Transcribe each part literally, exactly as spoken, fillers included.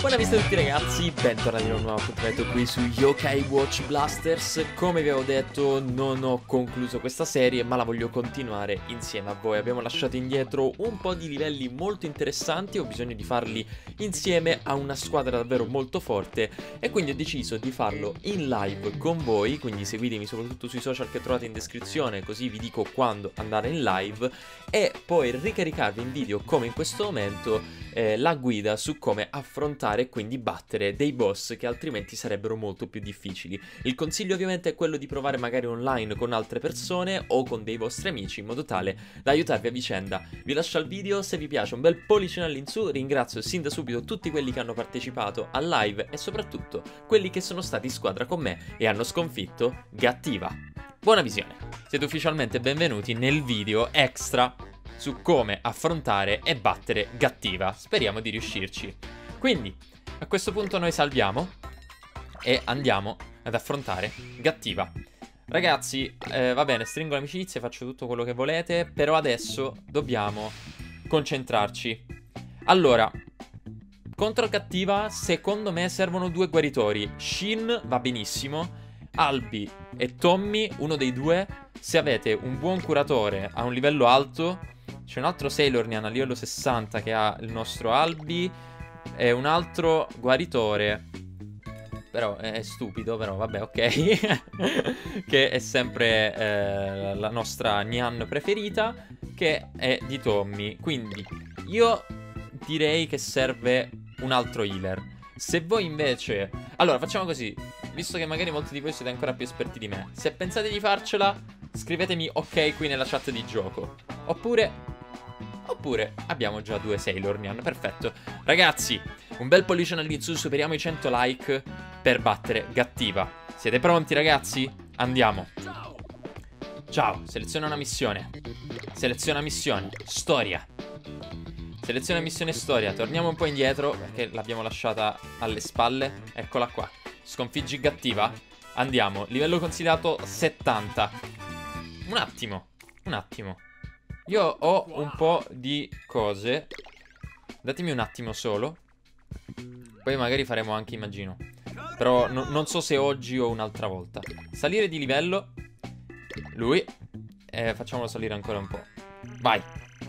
Buona vista a tutti ragazzi, bentornati in un nuovo appuntamento qui su Yokai Watch Blasters. Come vi avevo detto, non ho concluso questa serie, ma la voglio continuare insieme a voi. Abbiamo lasciato indietro un po' di livelli molto interessanti, ho bisogno di farli insieme a una squadra davvero molto forte e quindi ho deciso di farlo in live con voi. Quindi seguitemi soprattutto sui social che trovate in descrizione, così vi dico quando andare in live, e poi ricaricarvi in video come in questo momento eh, la guida su come affrontare e quindi battere dei boss che altrimenti sarebbero molto più difficili. Il consiglio ovviamente è quello di provare magari online con altre persone o con dei vostri amici in modo tale da aiutarvi a vicenda. Vi lascio al video, se vi piace un bel pollicione all'insù, ringrazio sin da subito tutti quelli che hanno partecipato al live e soprattutto quelli che sono stati in squadra con me e hanno sconfitto Gattiva. Buona visione, siete ufficialmente benvenuti nel video extra su come affrontare e battere Gattiva. Speriamo di riuscirci. Quindi, a questo punto noi salviamo e andiamo ad affrontare Gattiva. Ragazzi, eh, va bene, stringo l'amicizia, faccio tutto quello che volete, però adesso dobbiamo concentrarci. Allora, contro Gattiva, secondo me servono due guaritori. Shin va benissimo, Albi e Tommy, uno dei due. Se avete un buon curatore a un livello alto, c'è un altro Sailornian a livello sessanta che ha il nostro Albi e un altro guaritore, però è stupido, però vabbè, ok, che è sempre eh, la nostra Nyan preferita, che è di Tommy. Quindi io direi che serve un altro healer. Se voi invece... Allora, facciamo così, visto che magari molti di voi siete ancora più esperti di me, se pensate di farcela, scrivetemi ok qui nella chat di gioco. Oppure... Oppure abbiamo già due Sailornian, perfetto. Ragazzi, un bel pollicione all'insù, superiamo i cento like per battere Gattiva. Siete pronti ragazzi? Andiamo. Ciao, seleziona una missione. Seleziona missione, storia. Seleziona missione storia, torniamo un po' indietro perché l'abbiamo lasciata alle spalle. Eccola qua. Sconfiggi Gattiva. Andiamo, livello considerato settanta. Un attimo, un attimo. Io ho un po' di cose. Datemi un attimo solo. Poi magari faremo anche immagino. Però no, non so se oggi o un'altra volta. Salire di livello. Lui. E facciamolo salire ancora un po'. Vai.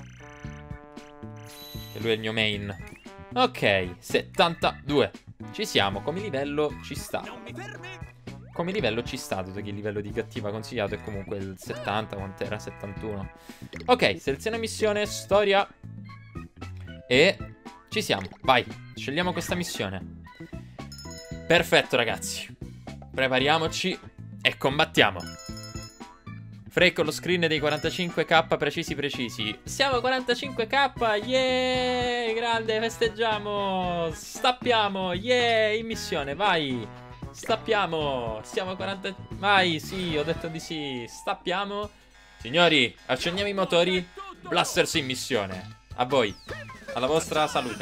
E lui è il mio main. Ok, settantadue. Ci siamo, come livello ci sta. Come livello ci sta, dato che il livello di Gattiva consigliato è comunque il settanta, quant'era? settantuno. Ok, seleziona missione, storia. E ci siamo, vai, scegliamo questa missione. Perfetto ragazzi, prepariamoci e combattiamo. Frey con lo screen dei quarantacinque K precisi precisi. Siamo quarantacinque K, yeah, grande, festeggiamo. Stappiamo, yeah, in missione, vai. Stappiamo, siamo a quaranta... Vai, sì, ho detto di sì. Stappiamo. Signori, accendiamo i motori. Blasters in missione. A voi, alla vostra salute.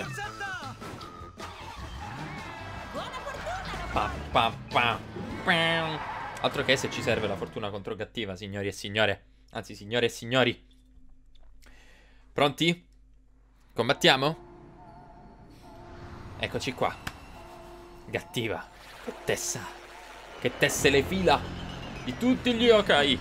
Pa, pa, pa. Altro che se ci serve la fortuna contro Gattiva, signori e signore. Anzi, signore e signori. Pronti? Combattiamo? Eccoci qua. Gattiva. Che tessa, che tesse le fila di tutti gli yokai.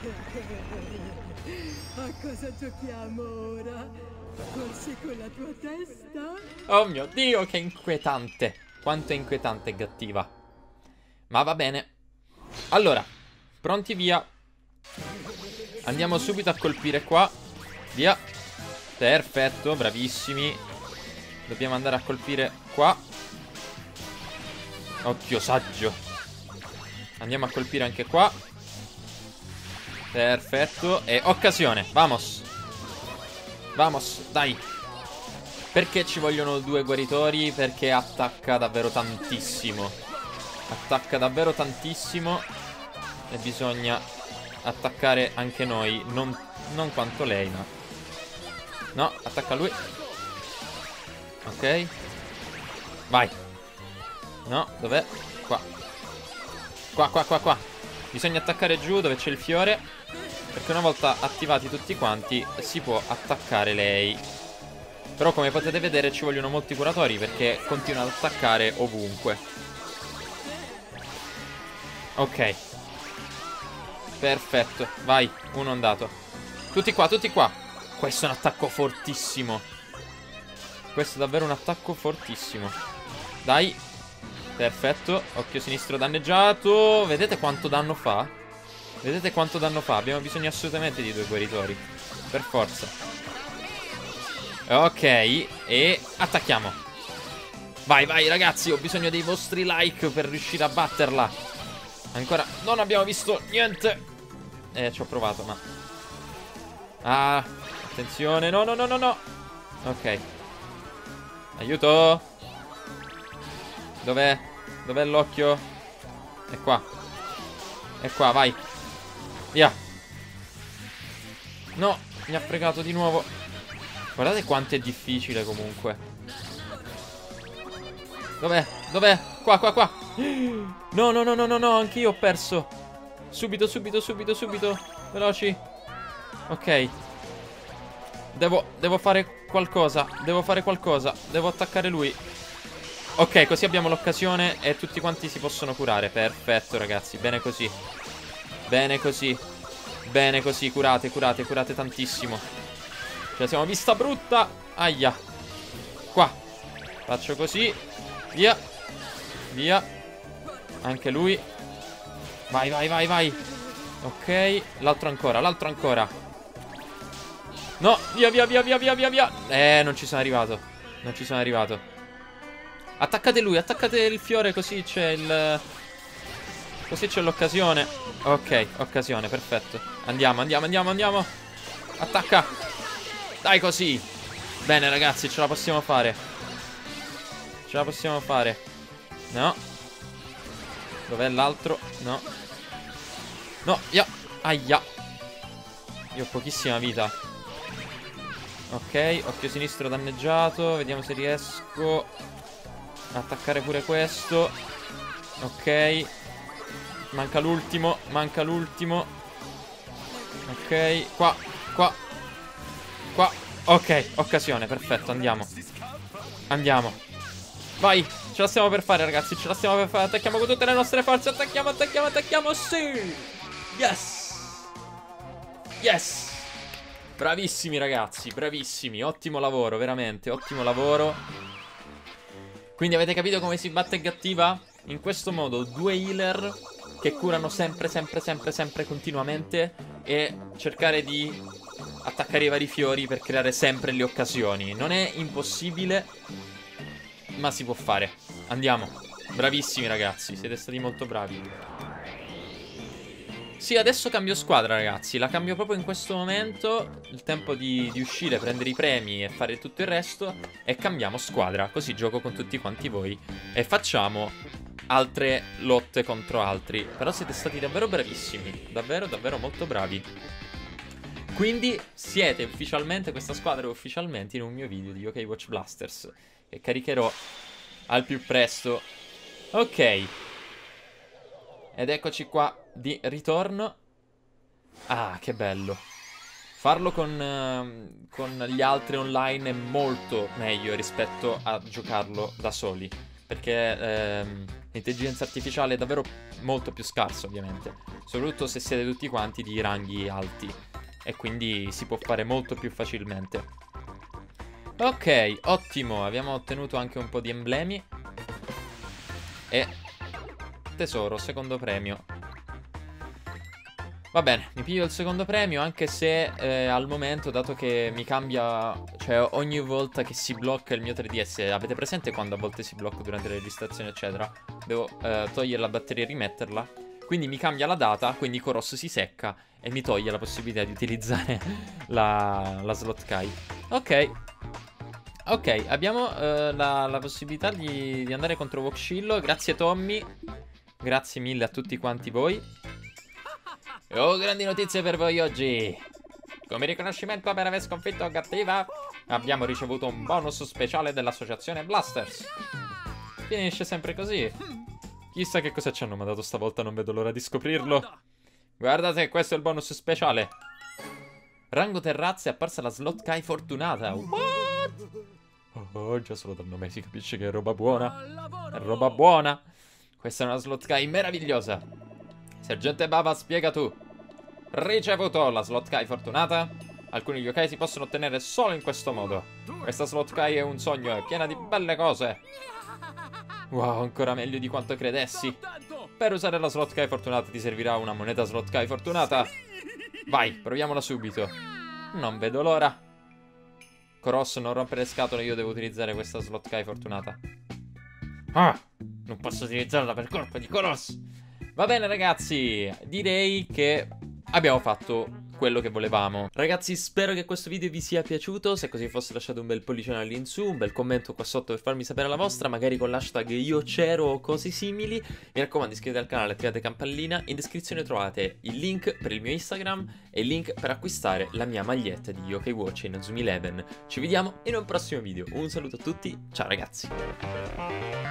A cosa giochiamo ora? Forse con la tua testa? Oh mio Dio, che inquietante. Quanto è inquietante Gattiva. Ma va bene. Allora, pronti via. Andiamo subito a colpire qua. Via. Perfetto, bravissimi. Dobbiamo andare a colpire qua. Occhio saggio. Andiamo a colpire anche qua. Perfetto. E occasione, vamos. Vamos, dai. Perché ci vogliono due guaritori? Perché attacca davvero tantissimo. Attacca davvero tantissimo. E bisogna attaccare anche noi. Non, non quanto lei, ma... No, attacca lui. Ok. Vai. No, dov'è? Qua. Qua, qua, qua, qua. Bisogna attaccare giù dove c'è il fiore, perché una volta attivati tutti quanti si può attaccare lei. Però come potete vedere ci vogliono molti curatori, perché continua ad attaccare ovunque. Ok. Perfetto, vai, uno andato. Tutti qua, tutti qua. Questo è un attacco fortissimo. Questo è davvero un attacco fortissimo. Dai. Perfetto, occhio sinistro danneggiato. Vedete quanto danno fa? Vedete quanto danno fa? Abbiamo bisogno assolutamente di due guaritori. Per forza. Ok, e attacchiamo. Vai, vai ragazzi, ho bisogno dei vostri like per riuscire a batterla. Ancora non abbiamo visto niente. Eh, ci ho provato, ma... Ah, attenzione, no, no, no, no, no. Ok. Aiuto. Dov'è? Dov'è l'occhio? È qua. È qua, vai. Via. No, mi ha fregato di nuovo. Guardate quanto è difficile comunque. Dov'è? Dov'è? Qua, qua, qua. No, no, no, no, no, no, anch'io ho perso. Subito, subito, subito, subito. Veloci. Ok. Devo, devo fare qualcosa. Devo fare qualcosa. Devo attaccare lui. Ok, così abbiamo l'occasione e tutti quanti si possono curare. Perfetto, ragazzi. Bene così. Bene così. Bene così. Curate, curate, curate tantissimo. Ce la siamo vista brutta. Aia. Qua. Faccio così. Via. Via. Anche lui. Vai, vai, vai, vai. Ok. L'altro ancora, l'altro ancora. No, via, via, via, via, via, via, via. Eh, non ci sono arrivato. Non ci sono arrivato. Attaccate lui, attaccate il fiore, così c'è il... Così c'è l'occasione. Ok, occasione, perfetto. Andiamo, andiamo, andiamo, andiamo. Attacca. Dai, così. Bene, ragazzi, ce la possiamo fare. Ce la possiamo fare. No. Dov'è l'altro? No. No, via. Aia. Io ho pochissima vita. Ok, occhio sinistro danneggiato. Vediamo se riesco a attaccare pure questo. Ok. Manca l'ultimo. Manca l'ultimo. Ok. Qua. Qua. Qua. Ok. Occasione. Perfetto. Andiamo. Andiamo. Vai. Ce la stiamo per fare, ragazzi. Ce la stiamo per fare. Attacchiamo con tutte le nostre forze. Attacchiamo, attacchiamo, attacchiamo. Sì. Yes. Yes. Bravissimi, ragazzi. Bravissimi. Ottimo lavoro. Veramente. Ottimo lavoro. Quindi avete capito come si batte Gattiva? In questo modo due healer che curano sempre, sempre, sempre, sempre, continuamente, e cercare di attaccare i vari fiori per creare sempre le occasioni. Non è impossibile, ma si può fare. Andiamo. Bravissimi, ragazzi. Siete stati molto bravi. Sì, adesso cambio squadra, ragazzi. La cambio proprio in questo momento. Il tempo di, di uscire, prendere i premi e fare tutto il resto. E cambiamo squadra. Così gioco con tutti quanti voi e facciamo altre lotte contro altri. Però siete stati davvero bravissimi. Davvero, davvero molto bravi. Quindi siete ufficialmente, questa squadra è ufficialmente in un mio video di Yokai Watch Blasters, che caricherò al più presto. Ok. Ed eccoci qua di ritorno. Ah, che bello. Farlo con, uh, con gli altri online è molto meglio rispetto a giocarlo da soli, perché ehm, l'intelligenza artificiale è davvero molto più scarsa, ovviamente, soprattutto se siete tutti quanti di ranghi alti, e quindi si può fare molto più facilmente. Ok, ottimo. Abbiamo ottenuto anche un po' di emblemi. E tesoro, secondo premio. Va bene, mi piglio il secondo premio, anche se eh, al momento, dato che mi cambia, cioè ogni volta che si blocca il mio tre D S, avete presente quando a volte si blocca durante le registrazioni eccetera, devo eh, togliere la batteria e rimetterla, quindi mi cambia la data, quindi Koros si secca e mi toglie la possibilità di utilizzare la, la slot Kai. Ok. Ok, abbiamo eh, la, la possibilità di, di andare contro Voxillo. Grazie Tommy. Grazie mille a tutti quanti voi. E ho grandi notizie per voi oggi. Come riconoscimento per aver sconfitto Gattiva, abbiamo ricevuto un bonus speciale dell'associazione Blasters. Finisce sempre così. Chissà che cosa ci hanno mandato stavolta, non vedo l'ora di scoprirlo. Guardate, questo è il bonus speciale. Rango terrazze è apparsa la slot Kai fortunata. What? Oh, già solo dal nome si capisce che è roba buona. È roba buona. Questa è una slot Kai meravigliosa. Sergente Bava, spiega tu. Ricevuto la slot Kai fortunata. Alcuni yokai si possono ottenere solo in questo modo. Questa slot Kai è un sogno, è piena di belle cose. Wow, ancora meglio di quanto credessi. Per usare la slot Kai fortunata ti servirà una moneta slot Kai fortunata. Vai, proviamola subito. Non vedo l'ora. Koros, non rompere scatole, io devo utilizzare questa slot Kai fortunata. Ah, non posso utilizzarla per colpa di Koros. Va bene ragazzi, direi che abbiamo fatto quello che volevamo. Ragazzi, spero che questo video vi sia piaciuto. Se così fosse, lasciate un bel pollicione all'insù, un bel commento qua sotto per farmi sapere la vostra, magari con l'hashtag io c'ero o cose simili. Mi raccomando, iscrivetevi al canale, attivate campanellina. In descrizione trovate il link per il mio Instagram e il link per acquistare la mia maglietta di Yokai Watch in Inazuma Eleven. Ci vediamo in un prossimo video. Un saluto a tutti, ciao ragazzi.